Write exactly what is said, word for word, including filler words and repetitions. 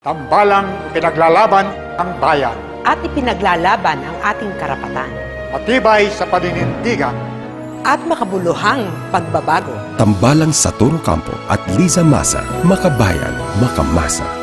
Tambalang pinaglalaban ang bayan. At ipinaglalaban ang ating karapatan. Matibay sa paninindigan. At makabuluhang pagbabago. Tambalang Saturo Campo at Liza Masa, Makabayan, Makamasa.